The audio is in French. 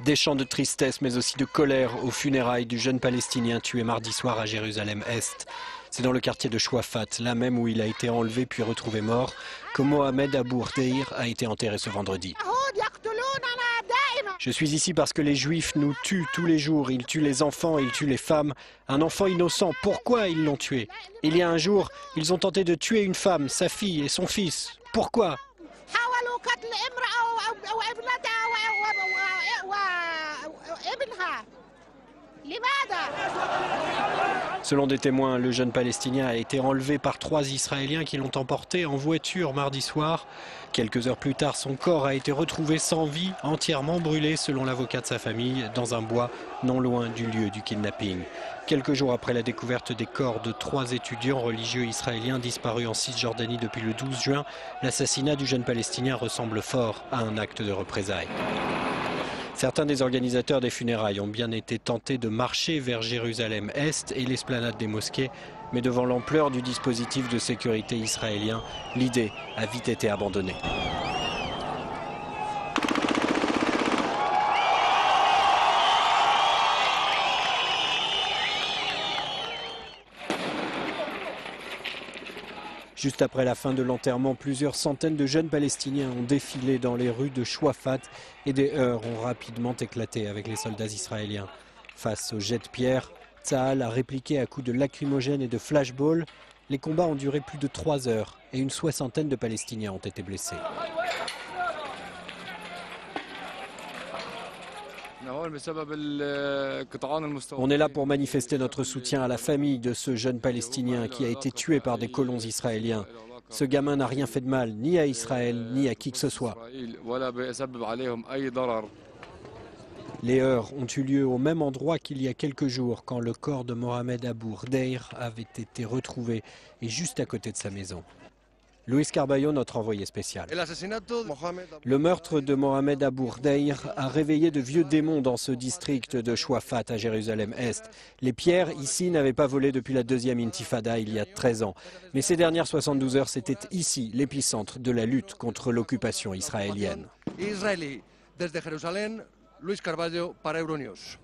Des chants de tristesse mais aussi de colère aux funérailles du jeune Palestinien tué mardi soir à Jérusalem-Est. C'est dans le quartier de Chouafat, là même où il a été enlevé puis retrouvé mort, que Mohamed Abou Rdeir a été enterré ce vendredi. Je suis ici parce que les Juifs nous tuent tous les jours. Ils tuent les enfants, ils tuent les femmes. Un enfant innocent, pourquoi ils l'ont tué? Il y a un jour, ils ont tenté de tuer une femme, sa fille et son fils. Pourquoi? Selon des témoins, le jeune Palestinien a été enlevé par 3 Israéliens qui l'ont emporté en voiture mardi soir. Quelques heures plus tard, son corps a été retrouvé sans vie, entièrement brûlé selon l'avocat de sa famille, dans un bois non loin du lieu du kidnapping. Quelques jours après la découverte des corps de 3 étudiants religieux israéliens disparus en Cisjordanie depuis le 12 juin, l'assassinat du jeune Palestinien ressemble fort à un acte de représailles. Certains des organisateurs des funérailles ont bien été tentés de marcher vers Jérusalem-Est et l'esplanade des mosquées, mais devant l'ampleur du dispositif de sécurité israélien, l'idée a vite été abandonnée. Juste après la fin de l'enterrement, plusieurs centaines de jeunes Palestiniens ont défilé dans les rues de Chouafat et des heurts ont rapidement éclaté avec les soldats israéliens. Face aux jets de pierre, Tsahal a répliqué à coups de lacrymogènes et de flashballs. Les combats ont duré plus de 3 heures et une soixantaine de Palestiniens ont été blessés. On est là pour manifester notre soutien à la famille de ce jeune Palestinien qui a été tué par des colons israéliens. Ce gamin n'a rien fait de mal, ni à Israël, ni à qui que ce soit. Les heurts ont eu lieu au même endroit qu'il y a quelques jours, quand le corps de Mohamed Abou Rdeir avait été retrouvé, et juste à côté de sa maison. Luis Carballo, notre envoyé spécial. Le meurtre de Mohamed Abou Rdeir a réveillé de vieux démons dans ce district de Chouafat à Jérusalem-Est. Les pierres ici n'avaient pas volé depuis la deuxième intifada il y a 13 ans. Mais ces dernières 72 heures, c'était ici l'épicentre de la lutte contre l'occupation israélienne. Desde Jerusalén, Luis Carballo para Euronews.